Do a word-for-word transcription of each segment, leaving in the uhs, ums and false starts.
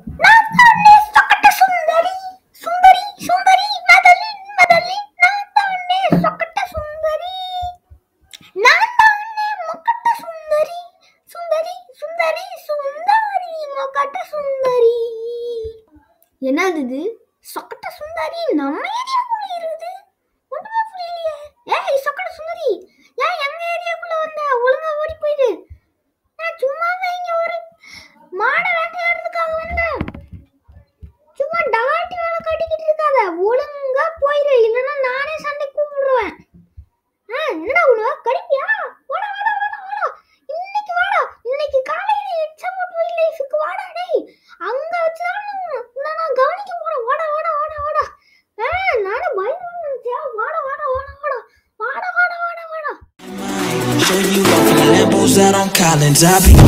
நான் தானே சொக்கட்ட சுந்தரி சுந்தரி சுந்தரி மதலின் மதலின் நான் தானே சொக்கட்ட சுந்தரி நான் தானே மொக்கட்ட சுந்தரி சுந்தரி சுந்தரி சுந்தரி மொக்கட்ட சுந்தரி. என்னது இது? சொக்கட்ட சுந்தரி நம்ம ஏரியாக்குள்ள இருக்குது. ஒண்ணுமே புரியலையே. ஏய் சொக்கட்ட சுந்தரி, ஏன் எங்க ஏரியாக்குள்ள வந்த? ஒழுங்கா ஓடி போயிடு. நான் சும்மா இங்க ஒரு மாட வேட்டையாடுறதுக்காக வந்தேன். சும்மா டகாட்டி வேலை காட்டிக்கிட்டு இருக்காத. ஒழுங்கா போயிரு, இல்லைன்னா நானே சண்டை கூப்பிடுவேன். என்னடா உள்ள கடிப்பியா? வாடா வாடா வாடா வாடா, இன்னைக்கு வாடா, இன்னைக்கு காலையில எக்ஸாம் வைல்ட் லைஃப்க்கு வாடா. டேய் அங்க வச்சுதான் நான் கவனிக்க போறேன். வாடா வாடா வாடா வாடா. நானே பயந்துட்டேன். வாடா வாடா வாடா வாடா வாடா வாடா வாடா வாடா. Show you off in the Lambos out on Collins. I be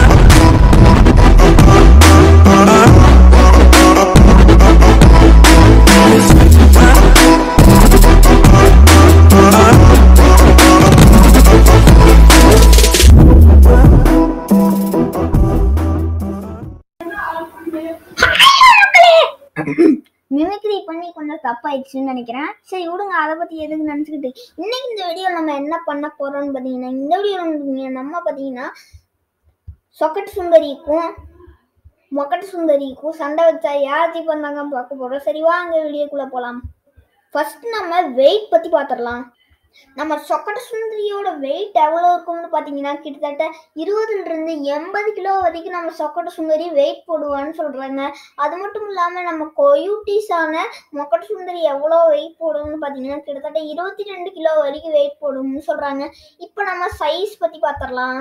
mimicry பண்ணி கொஞ்சம் தப்பாயிடுச்சுன்னு நினைக்கிறேன். சரி விடுங்க, அதை பத்தி எதுக்கு நினைச்சுக்கிட்டு. இன்னைக்கு இந்த வீடியோ நம்ம என்ன பண்ண போறோம்னு பாத்தீங்கன்னா, இந்த வீடியோ நம்ம பாத்தீங்கன்னா சொக்கட்ட சுந்தரிக்கும் மொக்கட்ட சுந்தரிக்கும் சண்டை வச்சா யார் ஜி பண்ணாங்க பார்க்க போறோம். சரி வாங்க வீடியோக்குள்ள போலாம். ஃபர்ஸ்ட் நம்ம வெயிட் பத்தி பாத்திரலாம். நம்ம சொக்கட்ட சுந்தரியோட வெயிட் எவ்வளவு இருக்கும்னு பாத்தீங்கன்னா கிட்டத்தட்ட இருபதுல இருந்து எண்பது கிலோ வரைக்கும் நம்ம சொக்கட்ட சுந்தரி வெயிட் போடுவான்னு சொல்றாங்க. அது மட்டும் இல்லாம நம்ம கொயூட்டிஸான மொக்கட்ட சுந்தரி எவ்வளவு வெயிட் போடும்னு பாத்தீங்கன்னா கிட்டத்தட்ட இருபத்தி ரெண்டு கிலோ வரைக்கும் வெயிட் போடும்னு சொல்றாங்க. இப்ப நம்ம சைஸ் பத்தி பாத்திரலாம்.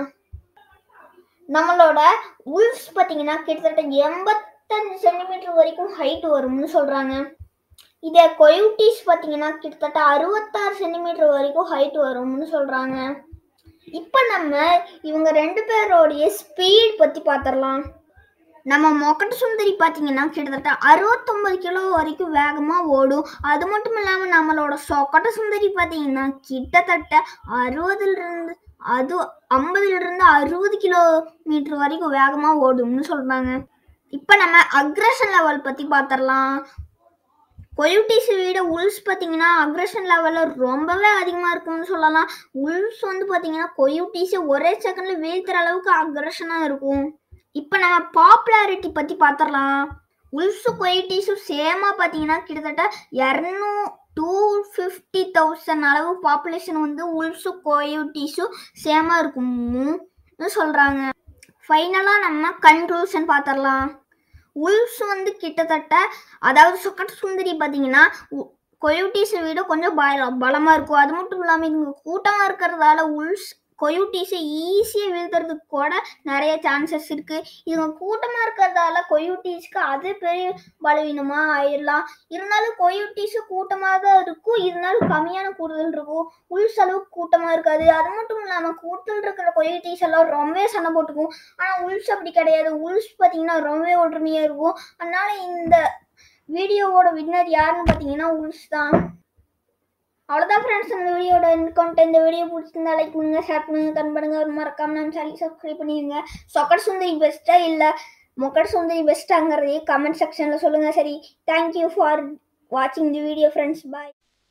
நம்மளோட உல்ஸ் பாத்தீங்கன்னா கிட்டத்தட்ட எண்பத்தஞ்சு சென்டிமீட்டர் வரைக்கும் ஹைட் வரும்னு சொல்றாங்க. இதே கொயூட்டிஸ் பாத்தீங்கன்னா கிட்டத்தட்ட அறுபத்தாறு சென்டிமீட்டர் வரைக்கும் ஹைட் வரும்னு சொல்றாங்க. இப்ப நம்ம இவங்க ரெண்டு பேரோடைய ஸ்பீட் பத்தி பாத்திரலாம். நம்ம மொக்கட்ட சுந்தரி பாத்தீங்கன்னா கிட்டத்தட்ட அறுபத்தொன்பது கிலோ வரைக்கும் வேகமா ஓடும். அது மட்டும் இல்லாம நம்மளோட சொக்கட்ட சுந்தரி பாத்தீங்கன்னா கிட்டத்தட்ட அறுபதுல இருந்து அது ஐம்பதுல இருந்து அறுபது கிலோ மீட்டர் வரைக்கும் வேகமா ஓடும்னு சொல்றாங்க. இப்ப நம்ம அக்ரஷன் லெவல் பத்தி பாத்திரலாம். கொயூட்டிஸ் விட உல்ஸ் பார்த்தீங்கன்னா அக்ரஷன் லெவலில் ரொம்பவே அதிகமாக இருக்கும்னு சொல்லலாம். உல்ஸ் வந்து பார்த்தீங்கன்னா கொயூட்டிஸை ஒரே செகண்டில் வீழ்த்துற அளவுக்கு அக்ரஷனாக இருக்கும். இப்போ நம்ம பாப்புலாரிட்டி பற்றி பார்த்துடலாம். உல்ஸும் கொயூட்டிஸும் சேமாக பார்த்தீங்கன்னா கிட்டத்தட்ட இரநூ டூ ஃபிஃப்டி தௌசண்ட் அளவு பாப்புலேஷன் வந்து உல்ஸும் கொயூட்டிஸும் சேமாக இருக்கும்னு சொல்கிறாங்க. ஃபைனலாக நம்ம கன்க்ளூஷன் பார்த்துடலாம். உல்ஸ் வந்து கிட்டத்தட்ட அதாவது சொக்கட்ட சுந்தரி பார்த்தீங்கன்னா கொயூட்டிஸை விட கொஞ்சம் பல பலமாக இருக்கும். அது மட்டும் இல்லாமல் இவங்க கூட்டமாக இருக்கிறதால உல்ஸ் கொயூட்டிஸை ஈஸியாக வீழ்த்துறதுக்கு கூட நிறைய சான்சஸ் இருக்குது. இவங்க கூட்டமாக இருக்கிறதால கொயூட்டிஸ்க்கு அது பெரிய பலவீனமாக ஆயிடலாம். இருந்தாலும் கொயூட்டிஸு கூட்டமாக தான் இருக்கும், இருந்தாலும் கம்மியான கூடுதல் இருக்கும். உல்ஸ் அளவுக்கு கூட்டமாக இருக்காது. அது மட்டும் இல்லாமல் கூட்டத்தில் இருக்கிற கொயூட்டிஸ் எல்லாம் ரொம்பவே சண்டை போட்டுக்கும். ஆனால் உல்ஸ் அப்படி கிடையாது. உல்ஸ் பார்த்தீங்கன்னா ரொம்பவே ஒற்றுமையாக இருக்கும். அதனால இந்த வீடியோவோட வின்னர் யாருன்னு பார்த்தீங்கன்னா உல்ஸ் தான். அவ்வளோதான் ஃப்ரெண்ட்ஸ், இந்த வீடியோட கண்டென்ட். இந்த வீடியோ பிடிச்சிருந்தா லைக் பண்ணுங்க, ஷேர் பண்ணுங்க, கமெண்ட் பண்ணுங்க, ஒரு மறக்காம நம்ம சேனல் சப்ஸ்கிரைப் பண்ணிடுங்க. சொக்கட்ட சுந்தரி பெஸ்ட்டா இல்லை மொக்கட்ட சுந்தரி பெஸ்ட்டாங்கிறதையே கமெண்ட் செக்ஷனில் சொல்லுங்கள். சரி, தேங்க்யூ ஃபார் வாட்சிங் தி வீடியோ ஃப்ரெண்ட்ஸ். பாய்.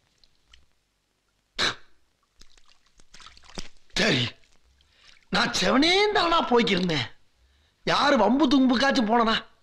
சரி, நான் செவனே தானா போய்க்கிருந்தேன். யாரு வம்பு தும்புக்காச்சும் போனனா?